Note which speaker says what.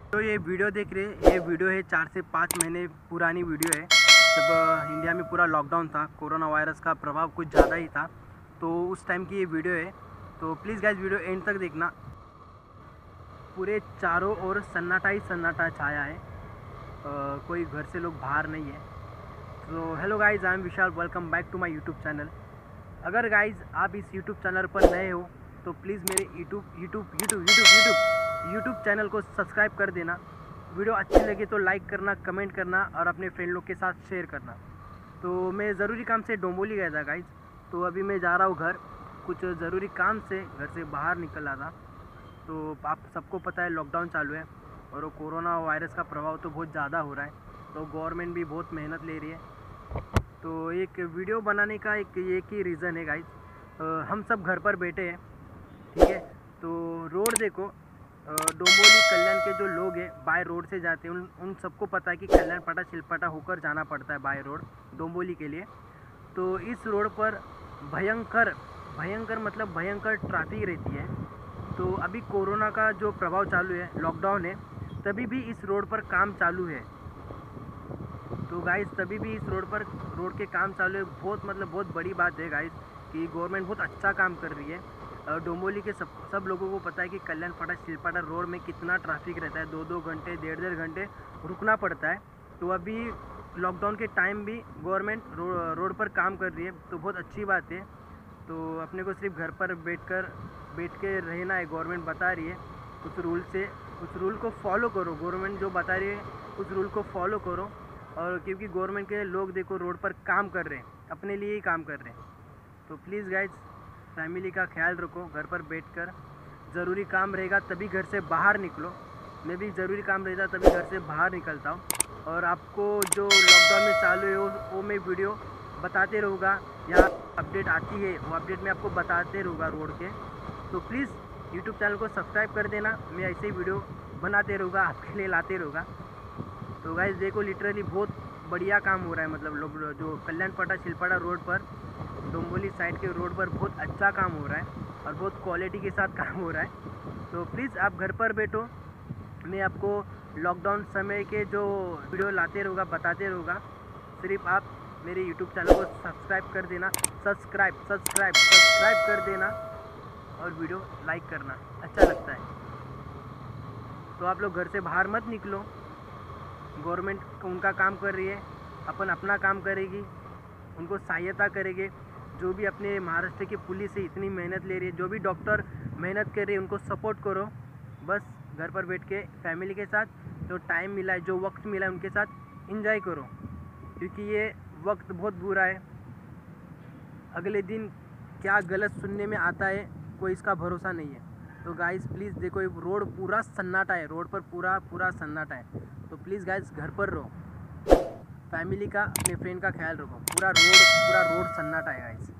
Speaker 1: तो ये वीडियो देख रहे, ये वीडियो है 4 से 5 महीने पुरानी वीडियो है। जब इंडिया में पूरा लॉकडाउन था, कोरोना वायरस का प्रभाव कुछ ज़्यादा ही था, तो उस टाइम की ये वीडियो है। तो प्लीज़ गाइस वीडियो एंड तक देखना। पूरे चारों ओर सन्नाटा ही सन्नाटा छाया है, कोई घर से लोग बाहर नहीं है। तो hello guys, I am Vishal, welcome back to my YouTube channel. अगर गाइस आप इस यूट्यूब चैनल पर नए हो तो प्लीज़ मेरे यूट्यूब चैनल को सब्सक्राइब कर देना। वीडियो अच्छी लगे तो लाइक करना, कमेंट करना और अपने फ्रेंड लोग के साथ शेयर करना। तो मैं ज़रूरी काम से डोंबोली गया था गाइस, तो अभी मैं जा रहा हूँ घर। कुछ ज़रूरी काम से घर से बाहर निकला था। तो आप सबको पता है लॉकडाउन चालू है और वो कोरोना वायरस का प्रभाव तो बहुत ज़्यादा हो रहा है, तो गवर्नमेंट भी बहुत मेहनत ले रही है। तो एक वीडियो बनाने का एक ही रीज़न है गाइस, हम सब घर पर बैठे हैं, ठीक है। तो रोड देखो, डोंबोली कल्याण के जो लोग हैं बाय रोड से जाते हैं, उन सबको पता है कि कल्याण पाटा चिलपाटा होकर जाना पड़ता है बाय रोड डोंबोली के लिए। तो इस रोड पर भयंकर मतलब भयंकर ट्रैफिक रहती है। तो अभी कोरोना का जो प्रभाव चालू है, लॉकडाउन है, तभी भी इस रोड पर काम चालू है। तो गाइस तभी भी इस रोड के काम चालू है। बहुत बड़ी बात है गाइस कि गवर्नमेंट बहुत अच्छा काम कर रही है। डोंबोली के सब लोगों को पता है कि कल्याण पाटा चिलपाटा रोड में कितना ट्रैफिक रहता है, 2-2 घंटे 1.5 घंटे रुकना पड़ता है। तो अभी लॉकडाउन के टाइम भी गवर्नमेंट रोड पर काम कर रही है, तो बहुत अच्छी बात है। तो अपने को सिर्फ घर पर बैठ के रहना है, गवर्नमेंट बता रही है। उस रूल को फॉलो करो, गवर्नमेंट जो बता रही है उस रूल को फॉलो करो। और क्योंकि गवर्नमेंट के लोग देखो रोड पर काम कर रहे हैं, अपने लिए ही काम कर रहे हैं। तो प्लीज़ गाइज फैमिली का ख्याल रखो, घर पर बैठकर ज़रूरी काम रहेगा तभी घर से बाहर निकलो। मैं भी ज़रूरी काम रहता तभी घर से बाहर निकलता हूँ, और आपको जो लॉकडाउन में चालू है वो मैं वीडियो बताते रहूँगा। यहाँ अपडेट आती है वो अपडेट मैं आपको बताते रहूँगा रोड के। तो प्लीज़ यूट्यूब चैनल को सब्सक्राइब कर देना, मैं ऐसे ही वीडियो बनाते रहूँगा, आपके लिए लाते रहूँगा। तो गाइस देखो लिटरली बहुत बढ़िया काम हो रहा है, मतलब लोग जो कल्याण पाटा चिलपाटा रोड पर डोंबोली साइड के रोड पर बहुत अच्छा काम हो रहा है और बहुत क्वालिटी के साथ काम हो रहा है। तो प्लीज़ आप घर पर बैठो, मैं आपको लॉकडाउन समय के जो वीडियो लाते रहूँगा, बताते रहूँगा। सिर्फ आप मेरे यूट्यूब चैनल को सब्सक्राइब कर देना, सब्सक्राइब कर देना और वीडियो लाइक करना, अच्छा लगता है। तो आप लोग घर से बाहर मत निकलो, गवर्नमेंट उनका काम कर रही है, अपन अपना काम करेगी, उनको सहायता करेंगे। जो भी अपने महाराष्ट्र की पुलिस से इतनी मेहनत ले रही है, जो भी डॉक्टर मेहनत कर रही है, उनको सपोर्ट करो। बस घर पर बैठ के फैमिली के साथ जो टाइम मिला है, जो वक्त मिला है, उनके साथ एंजॉय करो, क्योंकि ये वक्त बहुत बुरा है। अगले दिन क्या गलत सुनने में आता है कोई इसका भरोसा नहीं है। तो गाइस प्लीज़ देखो, रोड पूरा सन्नाटा है, रोड पर पूरा सन्नाटा है। तो प्लीज़ गाइस घर पर रहो, फैमिली का अपने फ्रेंड का ख्याल रखो। पूरा रोड सन्नाटा है गाइस।